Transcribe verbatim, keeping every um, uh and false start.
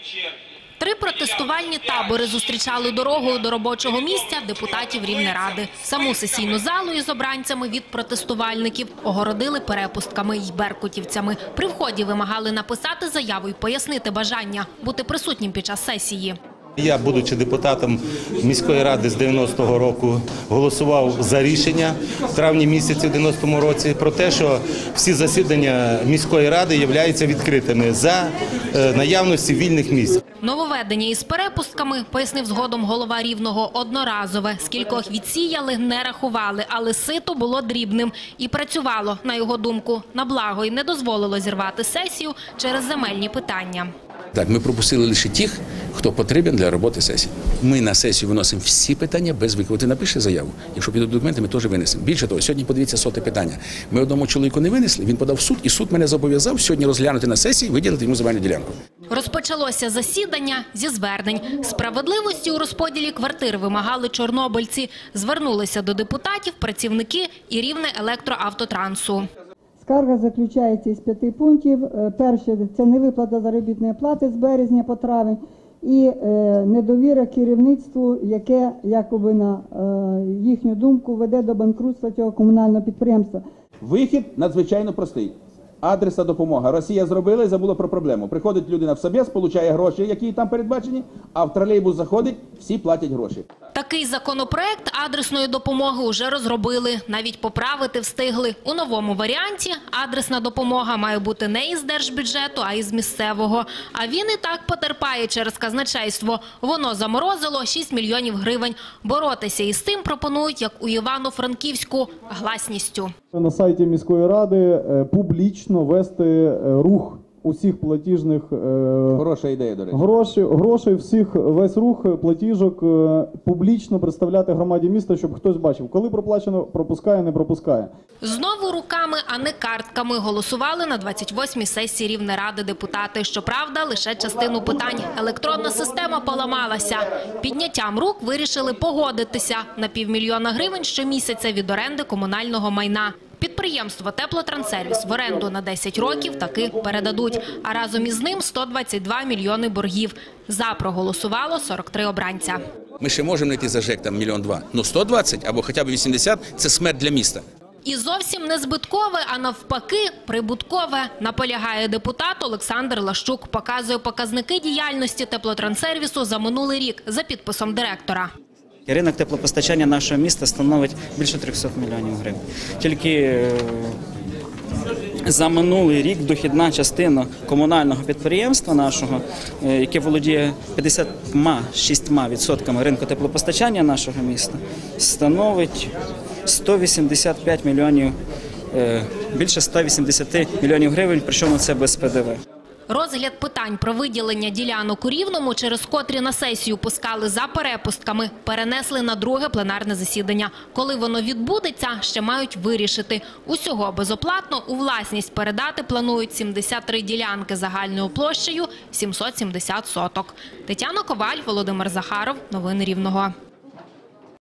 Три протестувальні табори зустрічали дорогою до робочого місця депутатів Рівнеради. Саму сесійну залу із обранцями від протестувальників огородили перепустками й беркутівцями. При вході вимагали написати заяву й пояснити бажання бути присутнім під час сесії. Я, будучи депутатом міської ради з дев'яностого року, голосував за рішення в травні місяці дев'яностому році про те, що всі засідання міської ради являються відкритими за наявності вільних місць. Нововведення із перепустками, пояснив згодом голова Рівного, одноразове. Скількох відсіяли, не рахували, але сито було дрібним. І працювало, на його думку, на благо і не дозволило зірвати сесію через земельні питання. Так, ми пропустили лише тих, хто потрібен для роботи сесії. Ми на сесію виносимо всі питання без виклику. Ти напиши заяву. Якщо підуть документи, ми теж винесемо. Більше того, сьогодні подивіться соте питання. Ми одному чоловіку не винесли, він подав в суд, і суд мене зобов'язав сьогодні розглянути на сесії і виділити йому земельну ділянку. Розпочалося засідання зі звернень. Справедливості у розподілі квартир вимагали чорнобильці. Звернулися до депутатів, працівники і Рівне електроавтотрансу. Скарга заключається із п'яти пунктів. Перше – це невиплата заробітної плати з березня по травень і недовіра керівництву, яке, якоби на їхню думку, веде до банкрутства цього комунального підприємства. Вихід надзвичайно простий. Адресна допомога. Росія зробила і забула про проблему. Приходить людина в собес, получає гроші, які там передбачені, а в тролейбус заходить, всі платять гроші. Такий законопроект адресної допомоги вже розробили. Навіть поправити встигли. У новому варіанті адресна допомога має бути не із держбюджету, а із місцевого. А він і так потерпає через казначейство. Воно заморозило шість мільйонів гривень. Боротися із цим пропонують, як у Івано-Франківську, гласністю. На сайті міської ради публічно вести рух усіх платіжних Хороша ідея, до речі. грошей, грошей, всіх, весь рух платіжок публічно представляти громаді міста, щоб хтось бачив, коли проплачено, пропускає, не пропускає. Знову руками, а не картками голосували на двадцять восьмій сесії Рівнеради депутати. Щоправда, лише частину питань. Електронна система поламалася. Підняттям рук вирішили погодитися на півмільйона гривень щомісяця від оренди комунального майна. Підприємство «Теплотранссервіс» в оренду на десять років таки передадуть, а разом із ним сто двадцять два мільйони боргів. За проголосувало сорок три обранця. Ми ще можемо знайти за ЖЕК там мільйон два, ну сто двадцять або хоча б вісімдесят – це смерть для міста. І зовсім не збиткове, а навпаки прибуткове, наполягає депутат Олександр Лащук. Показує показники діяльності «Теплотранссервісу» за минулий рік за підписом директора. Ринок теплопостачання нашого міста становить більше трьохсот мільйонів гривень. Тільки за минулий рік дохідна частина комунального підприємства нашого, яке володіє п'ятдесят шість відсотками ринку теплопостачання нашого міста, становить сто вісімдесят п'ять мільйонів, більше ста вісімдесят мільйонів гривень, причому це без Пе Де Ве. Розгляд питань про виділення ділянок у Рівному, через котрі на сесію пускали за перепустками, перенесли на друге пленарне засідання. Коли воно відбудеться, ще мають вирішити. Усього безоплатно у власність передати планують сімдесят три ділянки загальною площею сімсот сімдесят соток. Тетяна Коваль, Володимир Захаров. Новини Рівного.